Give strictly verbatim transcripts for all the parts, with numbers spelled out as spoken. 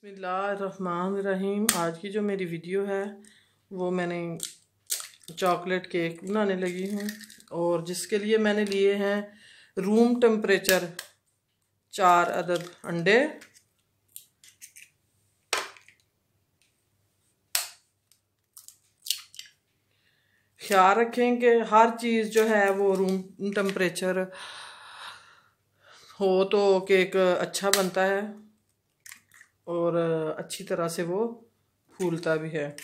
बिस्मिल्लाहिर्रहमानिर्रहीम। आज की जो मेरी वीडियो है वो मैंने चॉकलेट केक बनाने लगी हूँ और जिसके लिए मैंने लिए हैं रूम टेम्परेचर चार अदद अंडे, ख्याल रखें कि हर चीज़ जो है वो रूम टेम्परेचर हो तो केक अच्छा बनता है और अच्छी तरह से वो फूलता भी है।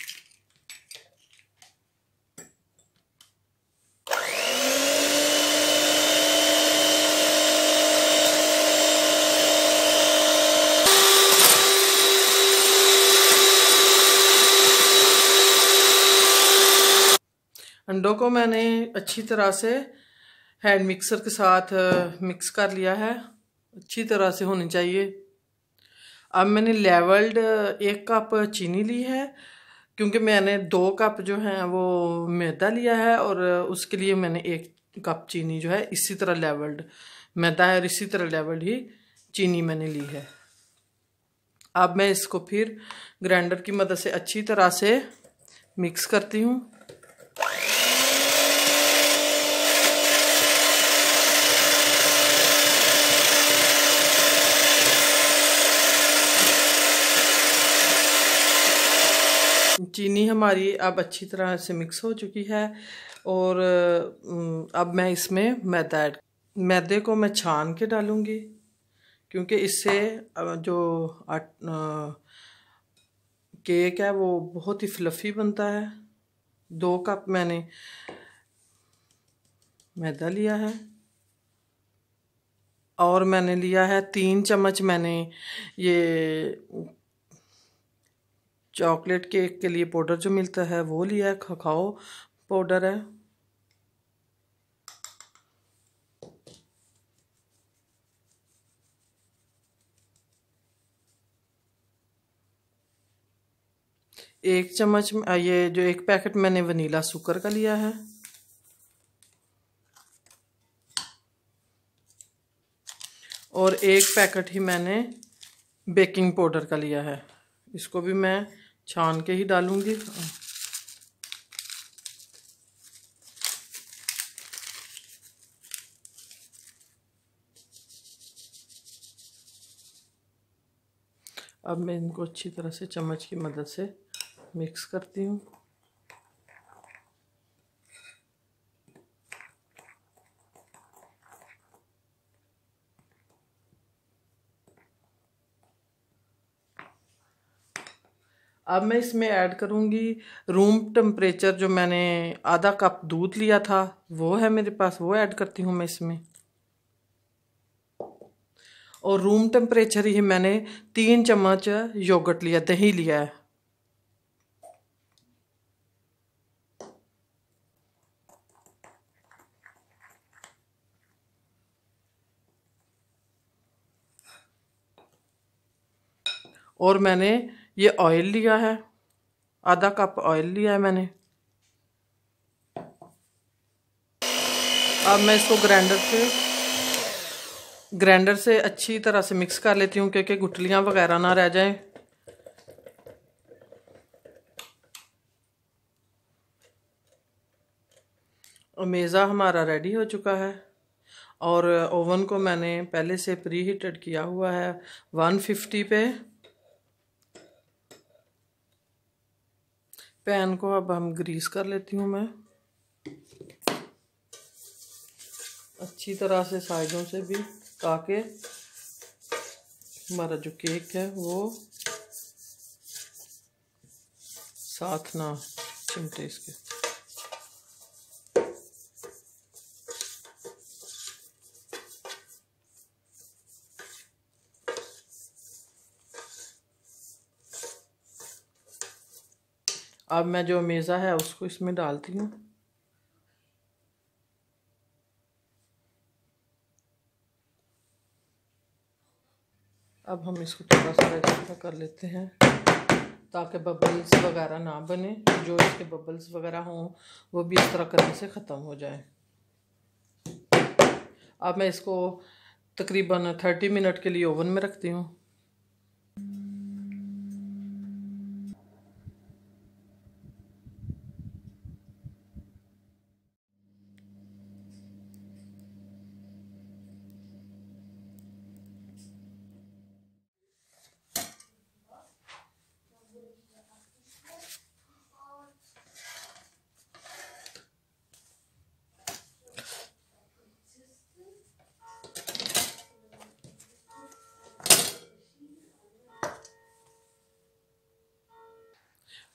अंडों को मैंने अच्छी तरह से हैंड मिक्सर के साथ मिक्स कर लिया है, अच्छी तरह से होनी चाहिए। अब मैंने लेवल्ड एक कप चीनी ली है क्योंकि मैंने दो कप जो है वो मैदा लिया है और उसके लिए मैंने एक कप चीनी जो है इसी तरह लेवल्ड मैदा है और इसी तरह लेवल्ड ही चीनी मैंने ली है। अब मैं इसको फिर ग्राइंडर की मदद से अच्छी तरह से मिक्स करती हूँ। चीनी हमारी अब अच्छी तरह से मिक्स हो चुकी है और अब मैं इसमें मैदा ऐड मैदे को मैं छान के डालूंगी क्योंकि इससे जो केक है वो बहुत ही फ्लफ़ी बनता है। दो कप मैंने मैदा लिया है और मैंने लिया है तीन चम्मच मैंने ये चॉकलेट केक के लिए पाउडर जो मिलता है वो लिया है, ककाओ पाउडर है। एक चम्मच ये जो एक पैकेट मैंने वनीला शुगर का लिया है और एक पैकेट ही मैंने बेकिंग पाउडर का लिया है। इसको भी मैं छान के ही डालूंगी। अब मैं इनको अच्छी तरह से चम्मच की मदद से मिक्स करती हूँ। अब मैं इसमें ऐड करूँगी रूम टेम्परेचर जो मैंने आधा कप दूध लिया था वो है मेरे पास, वो ऐड करती हूँ मैं इसमें। और रूम टेम्परेचर ही मैंने तीन चम्मच योगर्ट लिया, दही लिया है। और मैंने ये ऑयल लिया है, आधा कप ऑयल लिया है मैंने। अब मैं इसको ग्राइंडर से ग्राइंडर से अच्छी तरह से मिक्स कर लेती हूँ क्योंकि गुठलियाँ वगैरह ना रह जाएं। और मेज़ा हमारा रेडी हो चुका है और ओवन को मैंने पहले से प्री हीटेड किया हुआ है वन फिफ्टी पे। पैन को अब हम ग्रीस कर लेती हूँ मैं अच्छी तरह से साइडों से भी, ताकि हमारा जो केक है वो साथ ना चिमटे इसके। अब मैं जो मेज़ा है उसको इसमें डालती हूँ। अब हम इसको थोड़ा सा ऐसा कर लेते हैं ताकि बबल्स वगैरह ना बने, जो इसके बबल्स वगैरह हों वो भी इस तरह करने से ख़त्म हो जाए। अब मैं इसको तकरीबन थर्टी मिनट के लिए ओवन में रखती हूँ।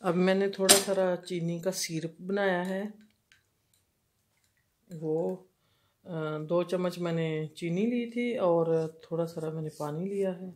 अब मैंने थोड़ा सारा चीनी का सिरप बनाया है, वो दो चम्मच मैंने चीनी ली थी और थोड़ा सारा मैंने पानी लिया है।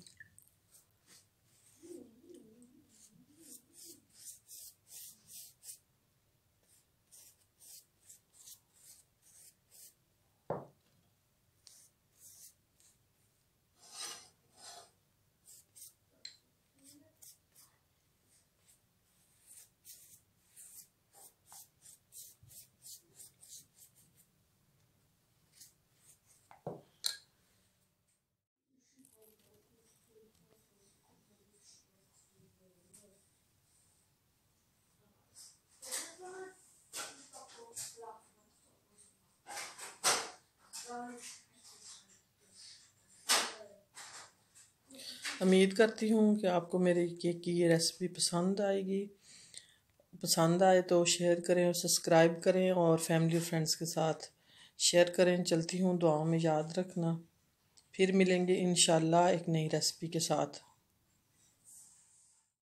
उम्मीद करती हूँ कि आपको मेरे केक की ये रेसिपी पसंद आएगी। पसंद आए तो शेयर करें और सब्सक्राइब करें और फैमिली और फ्रेंड्स के साथ शेयर करें। चलती हूँ, दुआओं में याद रखना। फिर मिलेंगे इंशाल्लाह एक नई रेसिपी के साथ।